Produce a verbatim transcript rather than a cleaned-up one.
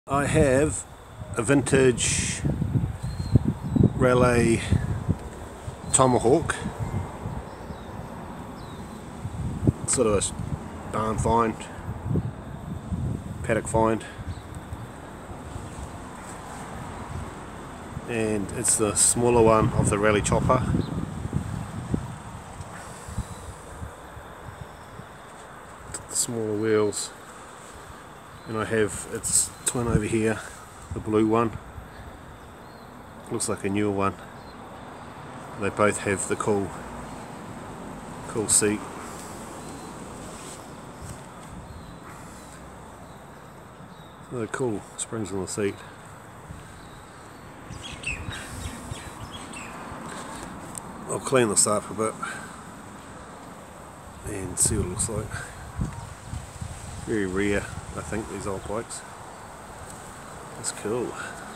I have a vintage Rayleigh Tomahawk, sort of a barn find, paddock find, and it's the smaller one of the Rayleigh chopper. The smaller wheels, and I have its twin over here, the blue one. Looks like a newer one. They both have the cool cool seat. The cool springs on the seat. I'll clean this up a bit and see what it looks like. Very rare, I think, these old bikes. That's cool.